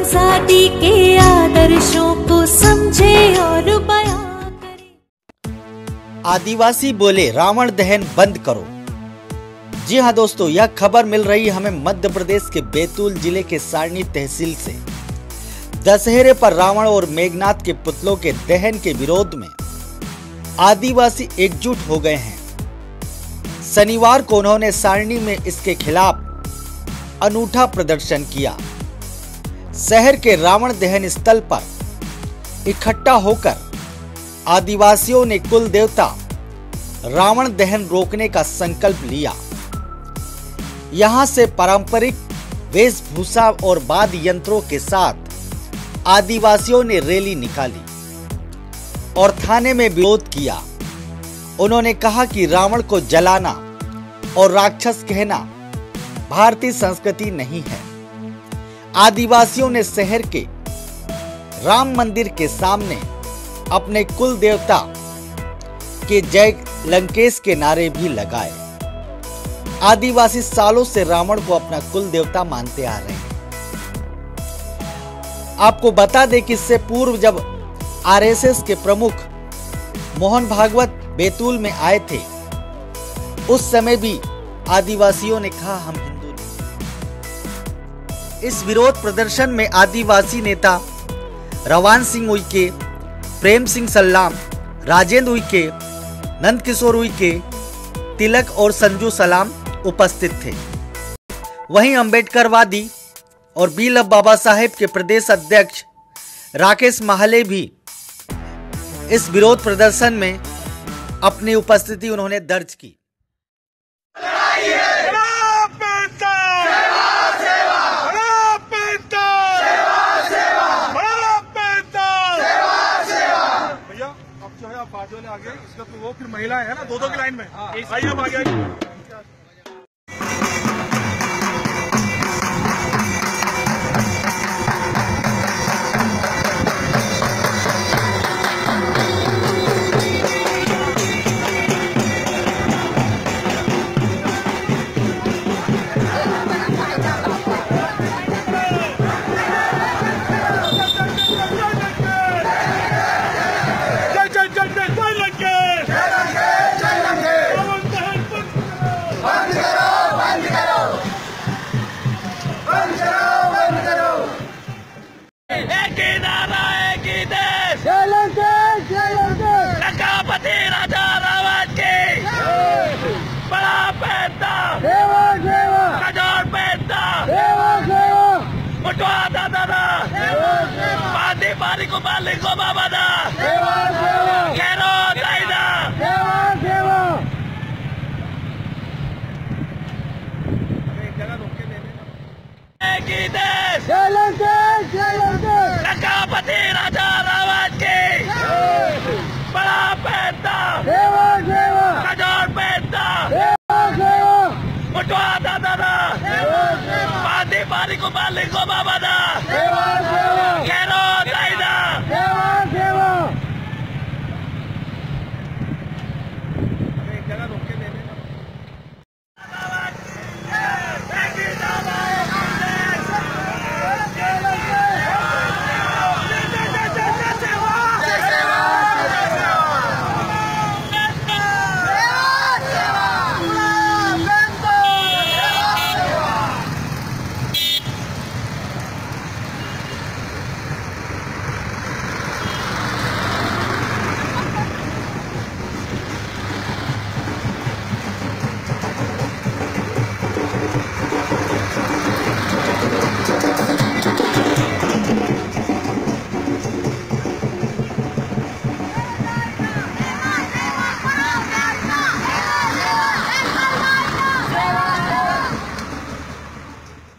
आजादी के आदर्शों को समझे और बयां करे। आदिवासी बोले रावण दहन बंद करो। जी हाँ दोस्तों, यह खबर मिल रही हमें मध्य प्रदेश के बैतूल जिले के सारनी तहसील से। दशहरे पर रावण और मेघनाथ के पुतलों के दहन के विरोध में आदिवासी एकजुट हो गए हैं। शनिवार को उन्होंने सारनी में इसके खिलाफ अनूठा प्रदर्शन किया। शहर के रावण दहन स्थल पर इकट्ठा होकर आदिवासियों ने कुल देवता रावण दहन रोकने का संकल्प लिया। यहां से पारंपरिक वेशभूषा और वाद्य यंत्रों के साथ आदिवासियों ने रैली निकाली और थाने में विरोध किया। उन्होंने कहा कि रावण को जलाना और राक्षस कहना भारतीय संस्कृति नहीं है। आदिवासियों ने शहर के राम मंदिर के सामने अपने कुल देवता के जय लंकेश के नारे भी लगाए। आदिवासी सालों से रावण को अपना कुल देवता मानते आ रहे हैं। आपको बता दें कि इससे पूर्व जब आरएसएस के प्रमुख मोहन भागवत बैतूल में आए थे, उस समय भी आदिवासियों ने कहा हम हिंदू नहीं। इस विरोध प्रदर्शन में आदिवासी नेता रवान सिंह उइके, प्रेम सिंह सल्लाम, राजेंद्र उइके, नंद किशोर उइके, तिलक और संजू सलाम उपस्थित थे। वहीं अम्बेडकरवादी और WLBS के प्रदेश अध्यक्ष राकेश महाले भी इस विरोध प्रदर्शन में अपनी उपस्थिति उन्होंने दर्ज की। आगे इसका तो वो फिर महिला है ना, दो की लाइन में आइए अब आगे।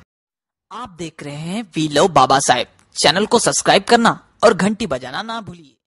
आप देख रहे हैं वीलो बाबा साहेब। चैनल को सब्सक्राइब करना और घंटी बजाना ना भूलिए।